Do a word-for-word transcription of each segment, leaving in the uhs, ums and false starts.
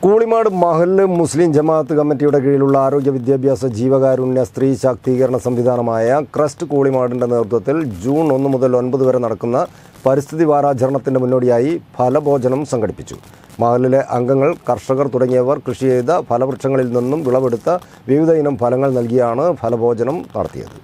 കൂളിമാട് മഹല്ല് മുസ്ലിം ജമാഅത്ത് കമ്മിറ്റിയുടെ കീഴിലുള്ള ആരോഗ്യ വിദ്യാഭ്യാസ ജീവകാരുണ്യ സ്ത്രീ ശാക്തീകരണ സംവിധാനമായ ക്രസ്റ്റ് കൂളിമാടിൻ്റെ നേതൃത്വത്തിൽ ജൂൺ ഒന്ന് മുതൽ ഒൻപത് വരെ നടക്കുന്ന പരിസ്ഥിതി വാരാചരണത്തിൻ്റെ മുന്നോടിയായി ഫലഭോജനം സംഘടിപ്പിച്ചു. മഹല്ലിലെ അംഗങ്ങൾ, കർഷകർ തുടങ്ങിയവർ കൃഷി ചെയ്ത ഫലവൃക്ഷങ്ങളിൽ നിന്നും വിളവെടുത്ത വിവിധ ഇനം ഫലങ്ങൾ നൽകിയാണ് ഫലഭോജനം നടത്തിയത്.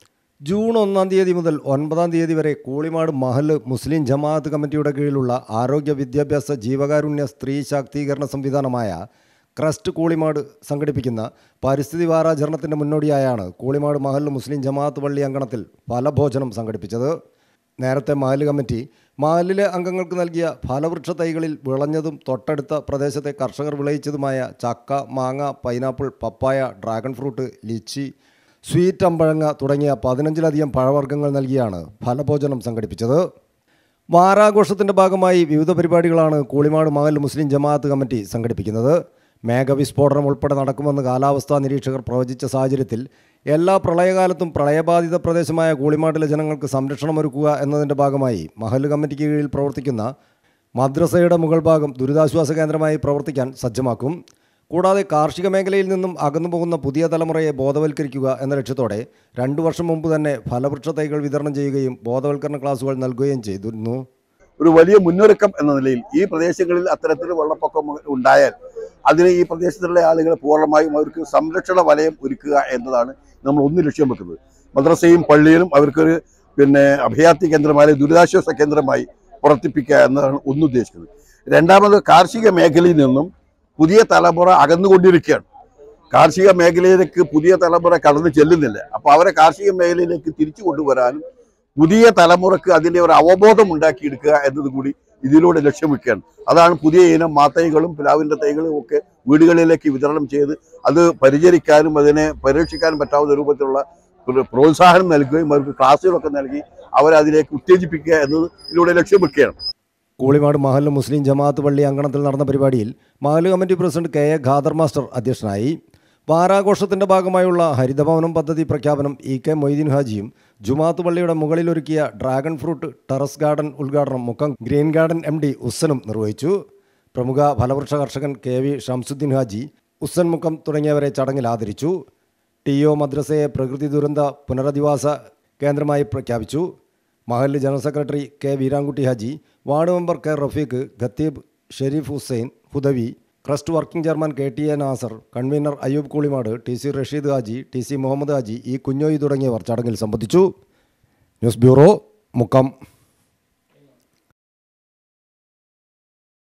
ജൂൺ ഒന്നാം തീയതി മുതൽ ഒൻപതാം തീയതി വരെ കൂളിമാട് മഹല്ല് മുസ്ലിം ജമാഅത്ത് കമ്മിറ്റിയുടെ കീഴിലുള്ള ആരോഗ്യ വിദ്യാഭ്യാസ ജീവകാരുണ്യ സ്ത്രീ ശാക്തീകരണ സംവിധാനമായ ക്രസ്റ്റ് കൂളിമാട് സംഘടിപ്പിക്കുന്ന പരിസ്ഥിതി വാരാചരണത്തിൻ്റെ മുന്നോടിയായാണ് കൂളിമാട് മഹല്ല് മുസ്ലിം ജമാഅത്ത് പള്ളി അങ്കണത്തിൽ ഫലഭോജനം സംഘടിപ്പിച്ചത്. നേരത്തെ മഹല്ല് കമ്മിറ്റി മഹല്ലിലെ അംഗങ്ങൾക്ക് നൽകിയ ഫലവൃക്ഷ തൈകളിൽ വിളഞ്ഞതും തൊട്ടടുത്ത പ്രദേശത്തെ കർഷകർ വിളയിച്ചതുമായ ചക്ക, മാങ്ങ, പൈനാപ്പിൾ, പപ്പായ, ഡ്രാഗൺ ഫ്രൂട്ട്, ലിച്ചി, സ്വീറ്റ് അമ്പഴങ്ങ തുടങ്ങിയ പതിനഞ്ചിലധികം പഴവർഗ്ഗങ്ങൾ നൽകിയാണ് ഫലഭോജനം സംഘടിപ്പിച്ചത്. വാരാഘോഷത്തിൻ്റെ ഭാഗമായി വിവിധ പരിപാടികളാണ് കൂളിമാട് മഹല്ല് മുസ്ലിം ജമാഅത്ത് കമ്മിറ്റി സംഘടിപ്പിക്കുന്നത്. മേഘവിസ്ഫോടനം ഉൾപ്പെടെ നടക്കുമെന്ന് കാലാവസ്ഥാ നിരീക്ഷകർ പ്രവചിച്ച സാഹചര്യത്തിൽ എല്ലാ പ്രളയകാലത്തും പ്രളയബാധിത പ്രദേശമായ കൂളിമാട്ടിലെ ജനങ്ങൾക്ക് സംരക്ഷണമൊരുക്കുക എന്നതിൻ്റെ ഭാഗമായി മഹല്ല് കമ്മിറ്റിക്ക് കീഴിൽ പ്രവർത്തിക്കുന്ന മദ്രസയുടെ മുകൾ ഭാഗം ദുരിതാശ്വാസ കേന്ദ്രമായി പ്രവർത്തിക്കാൻ സജ്ജമാക്കും. കൂടാതെ കാർഷിക മേഖലയിൽ നിന്നും അകന്നു പോകുന്ന പുതിയ തലമുറയെ ബോധവൽക്കരിക്കുക എന്ന ലക്ഷ്യത്തോടെ രണ്ടു വർഷം മുമ്പ് തന്നെ ഫലവൃക്ഷ തൈകൾ വിതരണം ചെയ്യുകയും ബോധവൽക്കരണ ക്ലാസുകൾ നൽകുകയും ചെയ്തിരുന്നു. ഒരു വലിയ മുന്നൊരുക്കം എന്ന നിലയിൽ ഈ പ്രദേശങ്ങളിൽ അത്തരത്തിൽ വെള്ളപ്പൊക്കം ഉണ്ടായാൽ അതിന് ഈ പ്രദേശത്തുള്ള ആളുകൾ പൂർണ്ണമായും അവർക്ക് സംരക്ഷണ വലയം ഒരുക്കുക എന്നതാണ് നമ്മൾ ഒന്ന് ലക്ഷ്യം വെക്കുന്നത്. മദ്രസയും പള്ളിയിലും അവർക്കൊരു പിന്നെ അഭയാർത്ഥി കേന്ദ്രമായ ദുരിതാശ്വാസ കേന്ദ്രമായി പ്രവർത്തിപ്പിക്കുക എന്നതാണ് ഒന്നുദ്ദേശിക്കുന്നത്. രണ്ടാമത്, കാർഷിക മേഖലയിൽ നിന്നും പുതിയ തലമുറ അകന്നുകൊണ്ടിരിക്കുകയാണ്. കാർഷിക മേഖലയിലേക്ക് പുതിയ തലമുറ കടന്നു ചെല്ലുന്നില്ല. അപ്പോൾ അവരെ കാർഷിക മേഖലയിലേക്ക് തിരിച്ചു കൊണ്ടുവരാനും പുതിയ തലമുറക്ക് അതിൻ്റെ ഒരു അവബോധം ഉണ്ടാക്കിയെടുക്കുക എന്നത് കൂടി ഇതിലൂടെ ലക്ഷ്യം വെക്കുകയാണ്. അതാണ് പുതിയ ഇനം മാത്തൈകളും പ്ലാവിൻ്റെ തൈകളും ഒക്കെ വീടുകളിലേക്ക് വിതരണം ചെയ്ത് അത് പരിചരിക്കാനും അതിനെ പരീക്ഷിക്കാനും പറ്റാവുന്ന രൂപത്തിലുള്ള പ്രോത്സാഹനം നൽകുകയും അവർക്ക് ക്ലാസ്സുകളൊക്കെ നൽകി അവരെ അതിലേക്ക് ഉത്തേജിപ്പിക്കുക എന്നത് ഇതിലൂടെ ലക്ഷ്യം വെക്കുകയാണ്. കൂളിമാട് മഹല്ല് മുസ്ലിം ജമാഅത്ത് പള്ളി അങ്കണത്തിൽ നടന്ന പരിപാടിയിൽ മഹല്ല് committee president K A Khader master അധ്യക്ഷനായി. വാരാഘോഷത്തിൻ്റെ ഭാഗമായുള്ള ഹരിതഭവനം പദ്ധതി പ്രഖ്യാപനം ഇ കെ മൊയ്തീൻ ഹാജിയും ജുമാഅത്ത് പള്ളിയുടെ മുകളിലൊരുക്കിയ ഡ്രാഗൺ ഫ്രൂട്ട് ടെറസ് ഗാർഡൻ ഉദ്ഘാടനം Mukkam green garden M D ഉസ്സനും നിർവഹിച്ചു. പ്രമുഖ ഫലവൃക്ഷ കർഷകൻ കെ വി ഷംസുദ്ദീൻ ഹാജി, ഉസ്സൻ മുക്കം തുടങ്ങിയവരെ ചടങ്ങിൽ ആദരിച്ചു. ടി ഒ മദ്രസയെ പ്രകൃതി ദുരന്ത പുനരധിവാസ കേന്ദ്രമായി പ്രഖ്യാപിച്ചു. മഹല്ല് general secretary K Veerankutty Haji, ward member K Rafeeq, ഖത്തീബ് Shareef Hussain Hudawi, Crest working chairman K T A Nasar, convener Ayyub Koolimad, T C Rasheed Haji, T C Muhammad Haji, E Kunhoyi തുടങ്ങിയവർ ചടങ്ങിൽ സംബന്ധിച്ചു. News bureau, Mukkam.